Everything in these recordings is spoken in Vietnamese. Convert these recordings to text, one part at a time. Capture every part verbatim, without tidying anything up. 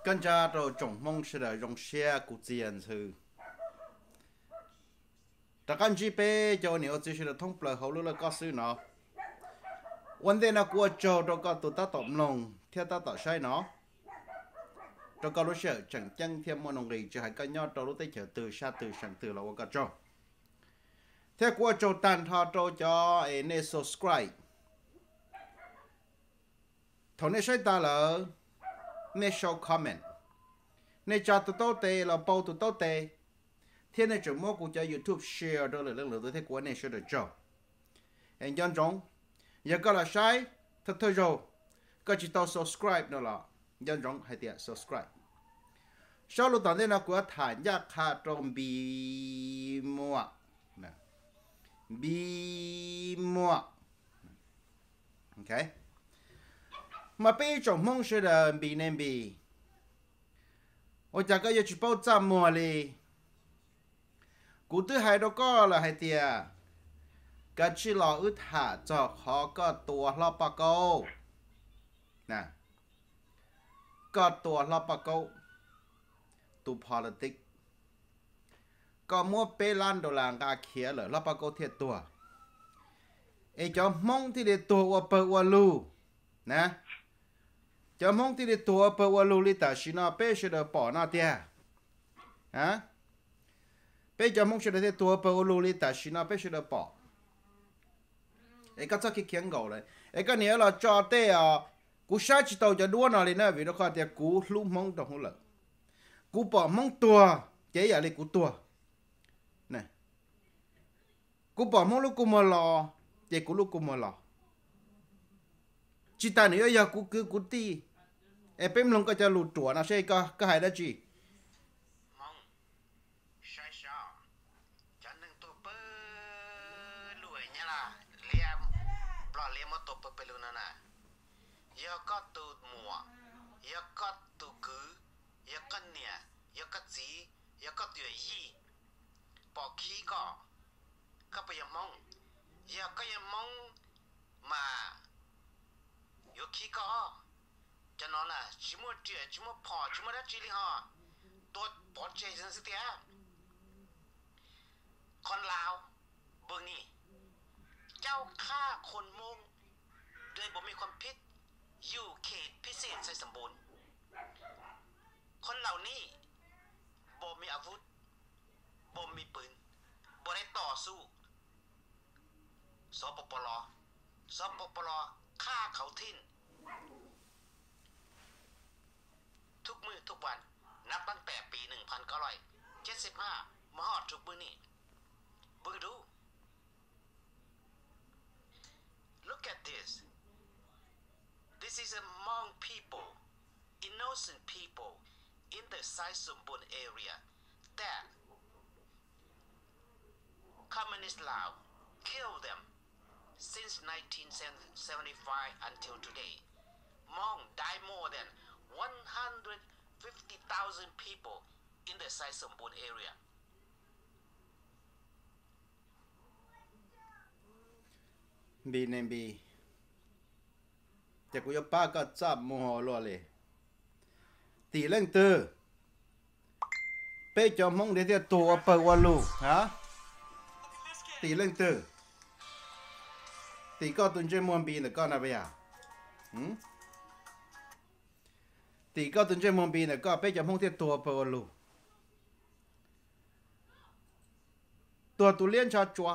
跟着都总梦是的用些古建词。แต่กันจีเป้เจ้าเนี่ยจะช่วยท่องเปล่าเขารู้แล้วก็ซื้อเนาะวันเดียวนะกูเจ้าเราก็ตัวตาตบลงเที่ยวตาต่อใช่เนาะเราก็รู้เชื่อจังจังเที่ยวมันงรีจะให้กันยอดเรารู้ได้เจอตื่นชาตื่นฉันตื่นเราก็เจ้าเที่ยวกูเจ้าตันทอเจ้าจะเอเน subscribe ถอนในใช้ตาเหรอใน show comment ในจอตัวโตเตเราเป่าตัวโตเตthiên này chúng mua cũng cho YouTube share đó là lượng lượng tôi thấy của này share được cho anh dân trong giờ có là sai thật thôi rồi có chỉ tao subscribe đó là dân trong hay tiệt subscribe sau lúc đó là của thả nhạc hạ trong bi mua nè bi mua ok mà bây giờ mong sẽ là bi nên bi ôi chả có giờ chỉ bao trăm mua điกูตื้อให้เราก็ละให้เตียกันชิลออึดหาจอกหอก็ตัวรอบปะโก้นะก็ตัวรอบปะโก้ตัว politics ก็มัวเปลันโดลางกาเขียเลยรอบปะโก้เทียตัวไอ้จอมมองที่เด็ดตัวว่าเปิดว่าลูนะจอมมองที่เด็ดตัวเปิดว่าลูลิตาชินาเป้เสดปอหน้าเตียฮะbây giờ mong sẽ được tua bầu lù li ta xin nó bây giờ được bỏ, ấy cái cho cái kiến gạo này, ấy cái này là cho tê à, cú sai chỉ tàu cho đua nào lên nữa vì nó coi thì cú lúc mong đồng hồ lợi, cú bỏ mong tua, chế giờ đi cú tua, này, cú bỏ mong lúc cú mò lò, chế cú lúc cú mò lò, chỉ ta nữa giờ cú cứ cú ti, ấy bên lòng cái cho lù tua nó sẽ có cái hay đó gì. ยก็ตูมัวยก็ตูกือยก็เนี่ยยก็จียก็ตัวยี่ปอกขี้ก็ก็ไปยังมองยก็ยังมองมายขี้ก็จะนอนล่ะชิมัวเจี๋ยชิมัวพอชิมัวได้จีลิฮะตัวปอดใจสันสิเตียคนลาวเบิ่งนี่เจ้าฆ่าคนมงโดยบ่มีความผิดอยู่เขตพิเศษใส่สมบูรณ์คนเหล่านี้บ่มีอาวุธบ่มีปืนบ่ได้ต่อสู้สปปลสปปลฆ่าเขาทิ้นทุกมือทุกวันนับตั้งแต่ปีหนึ่งพันเก้าร้อยเจ็ดสิบห้ามาฮอดทุกมื้อนี้เบิ่งดู Look at this This is among people, innocent people in the Sai-Sumbun area that Communist Laos killed them since nineteen seventy-five until today. Hmong died more than one hundred fifty thousand people in the Sai-Sumbun area. Bi nên biจะกูจะป้าก็จับมัวรัวเลยตีเล่งตื้อเป้จอมงเดี๋ยวตัวเปิดวันลูฮะตีเล่งตื้อตีก็ตุนเจมวนบีเนี่ยก็น่าไปอ่ะหืมตีก็ตุนเจมวนบีเนี่ยก็เป้จอมงเดี๋ยวตัวเปิดวันลูตัวตุเลี้ยนชาจัว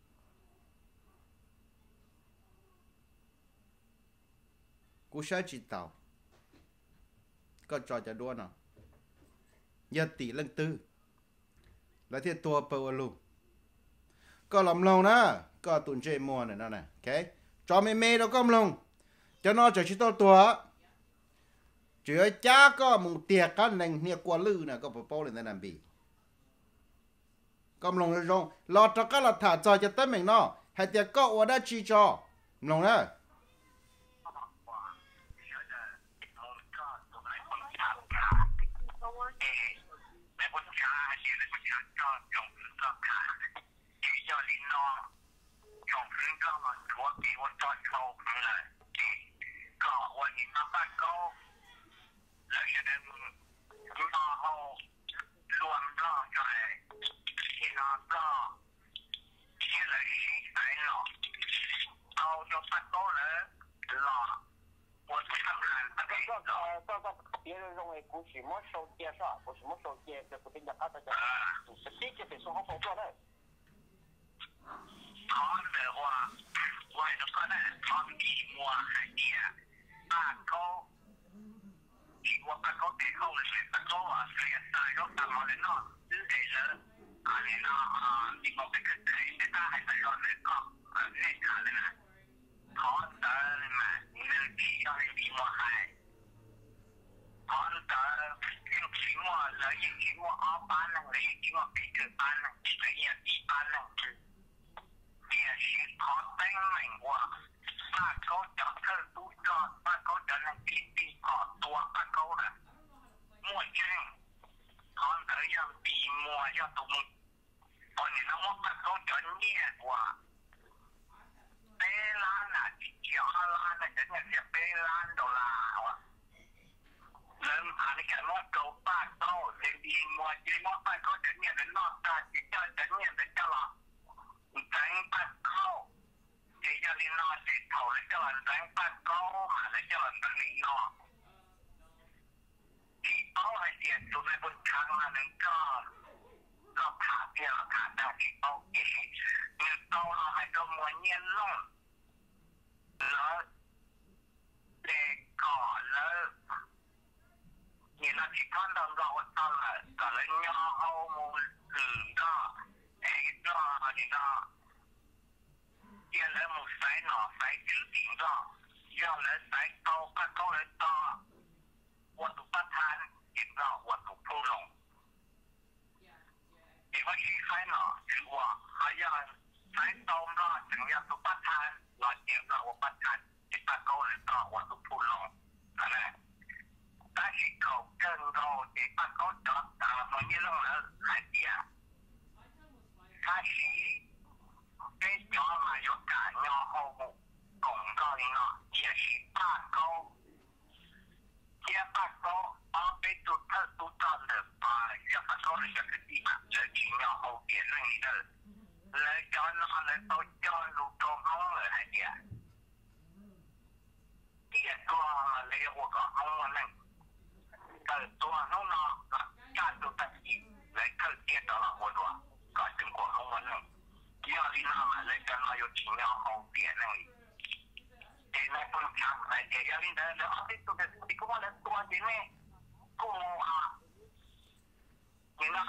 กูใช้จิตเต่าก็จอจะด้วนเนาะยาตีเรื่องตื้อแล้วที่ตัวเปวลูก็ลำลงนะก็ตุนเจมัวเนี่ยนั่นแหละโอเคจอไม่เมย์เราก็ลงจะนอกจากชิโตตัวเจือจ้าก็มึงเตียกันหนึ่งเนี่ยกว่าลื้อนะก็ปโป้เลยนั่นบีก็ลงลงรอตะก็รอถ่าจอจะเต้นเหม่งเนาะให้เตียก็ว่าได้ชีจอลงนะก็วันนี้มาบ้านก็แล้วฉะนั้น用的股什么手机啥，股什么手机就不定价高的就，实际就得说好好做嘞。 他的话，我就可能他比我还低，八高，我八高最高的是八高啊，所以大约三毛的呢，是这个，啊，你呢啊，你我这个可以的，还是说那个啊，那看的呢，他的嘛，你那比要比我还。他的用期末来用期末二班呢，来用期末比二班呢，来用一班呢是，也是他证明我八高叫特都叫八高叫那比比啊多八高的，墨镜，他这样比墨要多，我你那么八高叫捏我，贝拉那叫拉那真的是贝拉都啦我。人啊，你看我走八高，这边我这我八高整年的闹大，这叫整年的叫了，整八高，这叫你闹这头的叫人整八高嘛，那叫人整你闹。你包还是做那不长啊，能够老卡掉了卡到你包给，你包了还都没年弄，了这个了。你那去看到个我到了，个人要好么子个，哎个你那，也人么塞呢，塞九顶个，要人塞高八高人到，我都不谈，一个我都不弄。你们去塞呢，是我还要塞高个，怎样都不谈，那一个我不谈，一八高人到我都不弄，係咪？但是考更高的八高的啊，我你弄了还低啊。他是给家嘛要干要好不公告的呢，也是八高，这八高啊被都特都到了啊，这八高的这个地方，这群要好辩论你的，来叫那来到叫路中弄了还低啊。第二个来我个我们。呃，多弄呢，家都得意，来特接到了我多，搞成过后我弄，要你那么来跟我有尽量好别那里，现在不强来这要你的，啊，这都是你给我来多点呢，过啊，你那，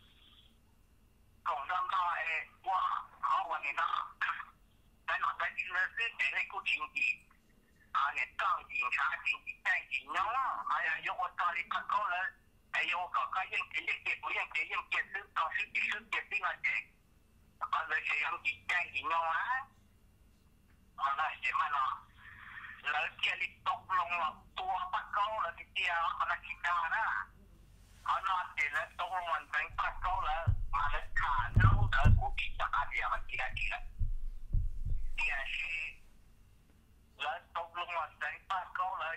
共产党诶，我好我你那，在那在去那是在那个经济。啊，你当警察、经济、干警样啊！哎呀，有我家里八高人，还有我搞个应届、应届、不应届、应届是到时第十届定了的，啊，那些样子干警样啊！啊，那些嘛啦，那这里都弄了多八高了，这些啊，那其他的，啊，那这人都完成八高了，嘛来看弄的不比大点嘛，其他几个，也是。人都弄了整八高了，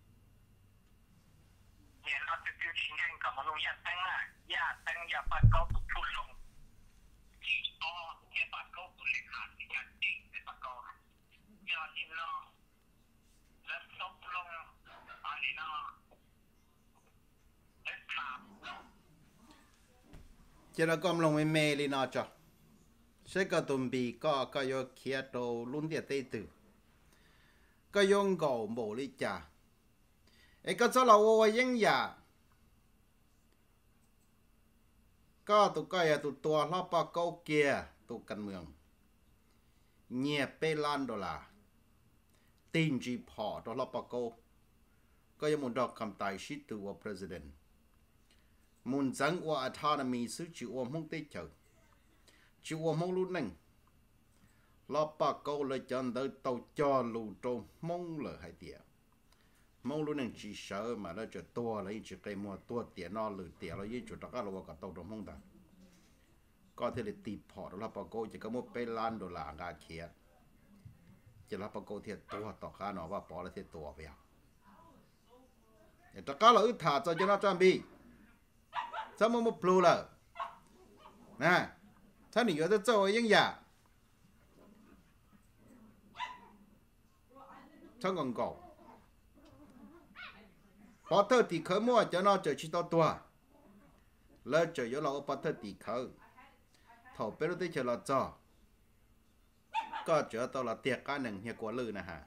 也那就就今天怎么弄亚灯啊，亚灯亚八高都不弄，哦，这八高不是看人家定的八高，要你弄，人都不弄，啊你弄，人卡。 这个咁long mê đi nào cho, sẽ có tụm bì có có yo kia đồ luôn địa tây tử. Có dùng gạo mổ đi chả, ấy có cho là ô yên ya, có tụ cái ya tụ tua lo pa câu kia tụ căn mường, nhẹ bê lan đó là, tin chỉ bỏ đó lo pa câu, có yung muốn đọc cầm tài shit từ wa president, muốn dẫn wa autonomy sự chịu ôm không tê chờ, chịu ôm không luôn nè. Lo pa câu lời chân tới tàu cho lù trâu mong lời hai tiền mong luôn nên chỉ sợ mà nó cho tua lấy chỉ cây mua tua tiền nó lử tiền nó với chỗ đó là cả tàu trong mong ta có thể là tìm họ đó là pa câu chỉ có một bê lan đô la ngà kia chỉ là pa câu thiệt tua tàu cá nó và bỏ là thiệt tua vậy để tất cả là ước thả cho cho nó trang bị sao mà một blue là nè sao你觉得这我应呀trong còn cổ bỏ thơ tỷ khởi mua cho nó chờ chỉ tao tua lỡ chờ yếu lâu bỏ thơ tỷ khởi thầu bé lúc tới chờ là cho có chờ tao là tiệc cá nừng hiệu quả lư nè hả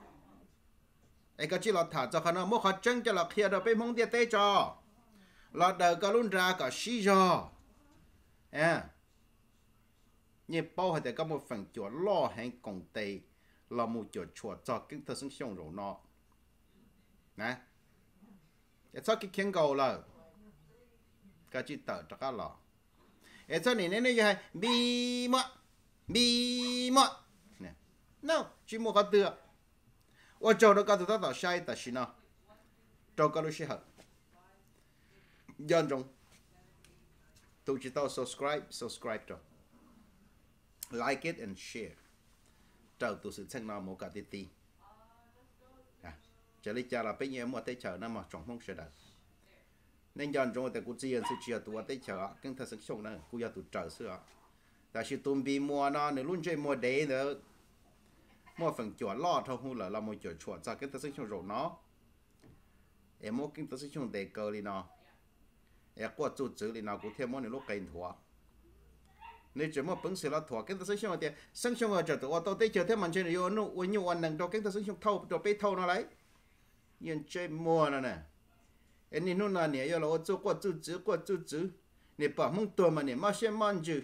ấy có chỉ là thả cho khả năng mua khó chân cho là kia đâu bên mong tiệc tế cho là đời có luôn ra có xí cho à như bao hay có một phần chỗ lo hay công ty là một chỗ chỗ cho kinh tế sinh sống rồi nó nè cái cho cái kiến cầu là cái chỉ tờ cho cái lọ cái cho này này này bi mọ bi mọ nè no chỉ một cái từ我做到嗰度得到晒，但是呢，做嗰度適合人種都知道 subscribe subscribe 咗 like it and share 就都是稱那冇個啲啲啊，這裡就係俾嘢冇得chờ那麼狀況是的，nên人種我哋估自然是只有多得chờ，跟他生sống呢，估要都chờ是啊，但是東邊mua nó nếu luôn chơi mua đấy nữa mua phần chuột lo thôi không là là một chuột chuột ra cái ta sinh trong rồi nó em mua cái ta sinh trong đề cơ đi nó em qua chủ chữ đi nó cũng thêm món này lúc cây thua nếu chỉ mua bứng xì là thua cái ta sinh trong thì sinh trong ở chỗ tôi tôi tới chờ thêm mình chơi này vô nó uống nhiều ăn nặng cho cái ta sinh trong thâu cho bé thâu nó lấy nhưng chơi mua nó nè em nhìn nó là nè giờ là tôi qua chủ chữ qua chủ chữ nè bảo mong tôi mà nè mà xem món chữ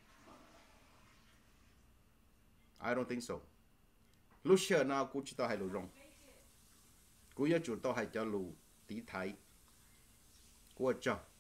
I don't think so lúc xưa nào cũng chỉ tao hay lù rong, cũng nhớ chủ tao hay cho lù tí thái, của cho